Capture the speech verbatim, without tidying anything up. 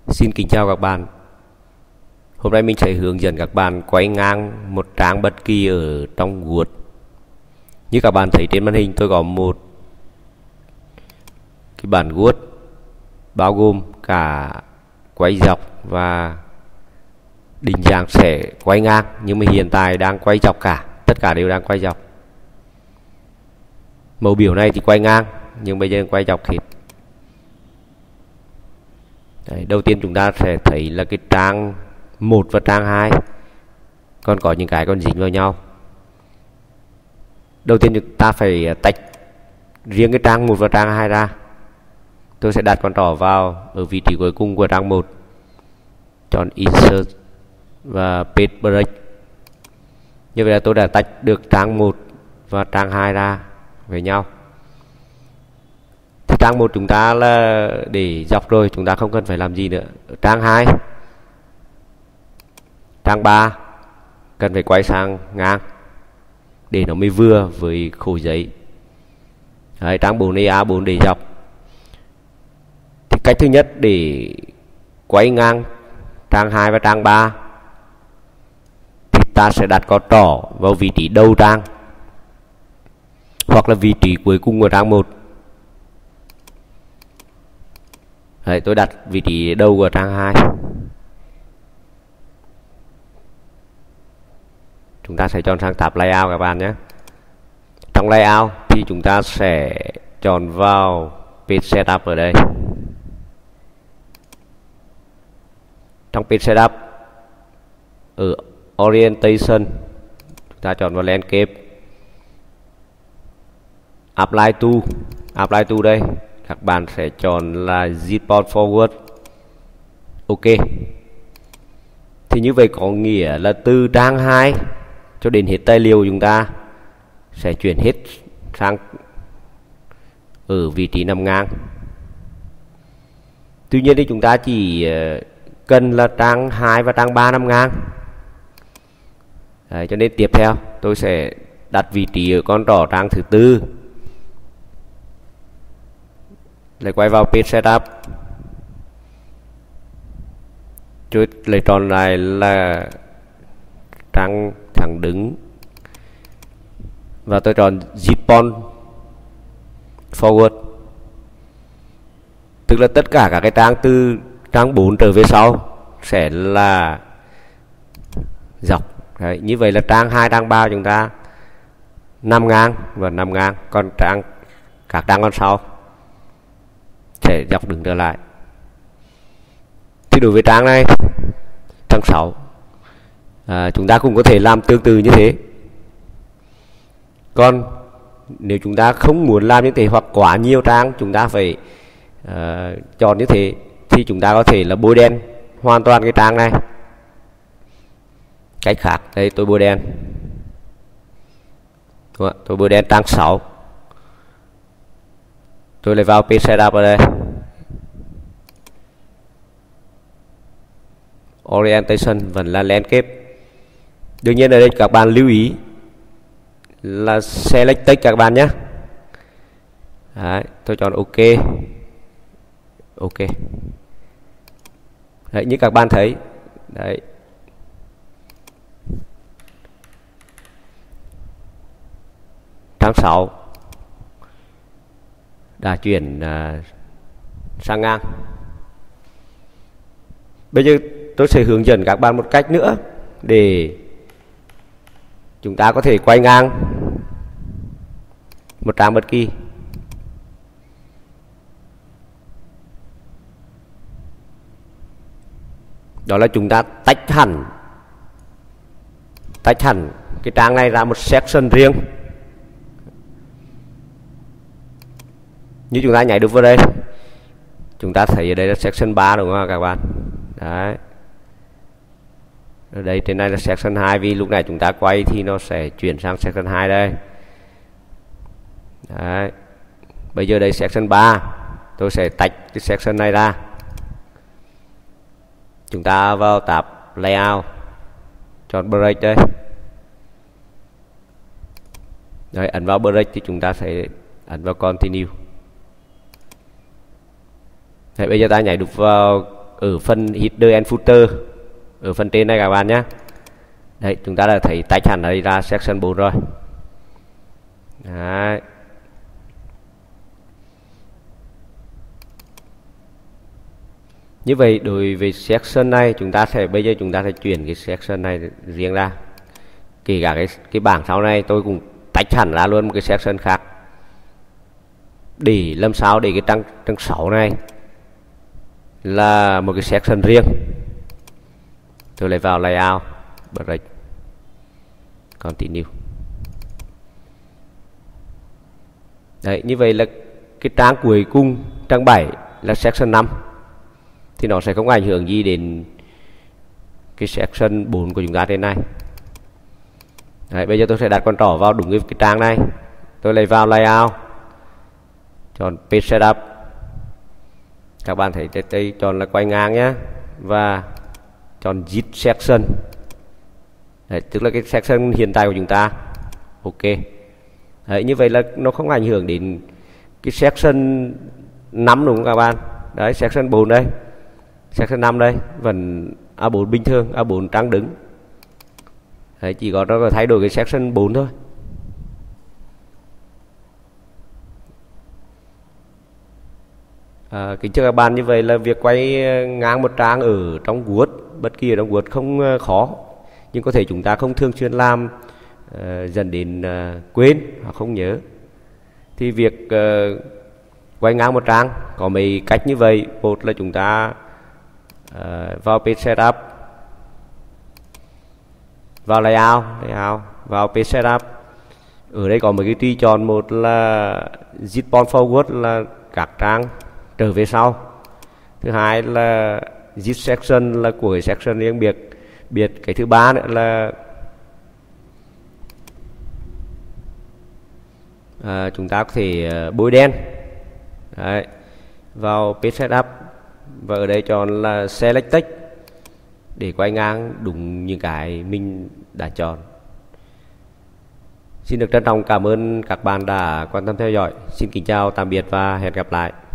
Xin kính chào các bạn. Hôm nay mình sẽ hướng dẫn các bạn quay ngang một trang bất kỳ ở trong Word. Như các bạn thấy trên màn hình, tôi có một cái bản Word bao gồm cả quay dọc và định dạng sẽ quay ngang, nhưng mà hiện tại đang quay dọc cả, tất cả đều đang quay dọc. Mẫu biểu này thì quay ngang, nhưng bây giờ quay dọc hết. Đấy, đầu tiên chúng ta sẽ thấy là cái trang một và trang hai còn có những cái còn dính vào nhau. Đầu tiên chúng ta phải tách riêng cái trang một và trang hai ra. Tôi sẽ đặt con trỏ vào ở vị trí cuối cùng của trang một, chọn Insert và Page Break. Như vậy là tôi đã tách được trang một và trang hai ra với nhau. Thì trang một chúng ta là để dọc rồi, chúng ta không cần phải làm gì nữa. Trang hai, trang ba cần phải quay sang ngang để nó mới vừa với khối giấy. Đấy, trang bốn A bốn để dọc. Thì cách thứ nhất để quay ngang trang hai và trang ba thì ta sẽ đặt con trỏ vào vị trí đầu trang hoặc là vị trí cuối cùng của trang một. Đấy, tôi đặt vị trí đầu của trang hai. Chúng ta sẽ chọn sang tab Layout các bạn nhé. Trong Layout thì chúng ta sẽ chọn vào Page Setup ở đây. Trong Page Setup, ở Orientation, chúng ta chọn vào Landscape. Apply To, Apply To đây, các bạn sẽ chọn là Zipboard Forward. Ok. Thì như vậy có nghĩa là từ trang hai cho đến hết tài liệu chúng ta sẽ chuyển hết sang ở vị trí nằm ngang. Tuy nhiên thì chúng ta chỉ cần là trang hai và trang ba nằm ngang. Đấy, cho nên tiếp theo tôi sẽ đặt vị trí ở con trỏ trang thứ tư. Lại quay vào Page Setup, tôi lại chọn lại là trang thẳng đứng và tôi chọn Zipboard Forward, tức là tất cả các cái trang từ trang bốn trở về sau sẽ là dọc. Đấy, như vậy là trang hai, trang ba chúng ta nằm ngang và nằm ngang, còn trang các trang con sau sẽ dọc đứng trở lại. Thì đối với trang này, trang sáu, à, chúng ta cũng có thể làm tương tự như thế. Còn nếu chúng ta không muốn làm như thế hoặc quá nhiều trang chúng ta phải uh, chọn như thế, thì chúng ta có thể là bôi đen hoàn toàn cái trang này. Cách khác, đây tôi bôi đen, tôi bôi đen trang sáu. Tôi lại vào Page Setup ở đây, Orientation vẫn là Landscape. Đương nhiên ở đây các bạn lưu ý là Select Text các bạn nhé. Đấy, tôi chọn OK. OK. Đấy, như các bạn thấy đấy, trang sáu đã chuyển uh, sang ngang. Bây giờ tôi sẽ hướng dẫn các bạn một cách nữa để chúng ta có thể quay ngang một trang bất kỳ. Đó là chúng ta tách hẳn tách hẳn cái trang này ra một section riêng. Như chúng ta nhảy được vào đây, chúng ta thấy ở đây là section ba đúng không các bạn? Đấy. Ở đây trên này là section hai, vì lúc này chúng ta quay thì nó sẽ chuyển sang section hai đây. Đấy. Bây giờ đây section ba, tôi sẽ tách cái section này ra. Chúng ta vào tab Layout, chọn Break đây. Rồi ấn vào Break thì chúng ta sẽ ấn vào Continue. Thế bây giờ ta nhảy được vào ở phần header and footer ở phần trên này các bạn nhé. Đấy, chúng ta đã thấy tách hẳn đây ra section bốn rồi. Đấy. Như vậy đối với section này chúng ta sẽ bây giờ chúng ta sẽ chuyển cái section này riêng ra. Kể cả cái cái bảng sau này tôi cũng tách hẳn ra luôn một cái section khác. Để làm sao để cái trang trang sáu này là một cái section riêng. Tôi lại vào layout, break, continue. Đấy, như vậy là cái trang cuối cùng, trang bảy là section năm. Thì nó sẽ không ảnh hưởng gì đến cái section bốn của chúng ta trên này. Đấy, bây giờ tôi sẽ đặt con trỏ vào đúng cái, cái trang này. Tôi lại vào layout, chọn page setup. Các bạn thấy đây, đây chọn là quay ngang nhé. Và chọn zip section. Đấy, tức là cái section hiện tại của chúng ta. Ok. Đấy, như vậy là nó không ảnh hưởng đến cái section năm đúng không các bạn? Đấy, section bốn đây. Section năm đây vẫn a bốn bình thường, a bốn trang đứng. Đấy, chỉ có nó thay đổi cái section bốn thôi. À, kính chào các bạn, như vậy là việc quay ngang một trang ở trong Word, bất kỳ ở trong Word không khó, nhưng có thể chúng ta không thường xuyên làm, uh, dẫn đến uh, quên hoặc không nhớ. Thì việc uh, quay ngang một trang có mấy cách như vậy. Một là chúng ta uh, vào page setup, vào layout, layout, vào page setup. Ở đây có một cái tùy chọn, một là zip on forward là các trang trở về sau. Thứ hai là zip section là của cái section riêng biệt. biệt Cái thứ ba nữa là à, chúng ta có thể uh, bôi đen. Đấy, vào page setup và ở đây chọn là select text để quay ngang đúng những cái mình đã chọn. Xin được trân trọng cảm ơn các bạn đã quan tâm theo dõi. Xin kính chào tạm biệt và hẹn gặp lại.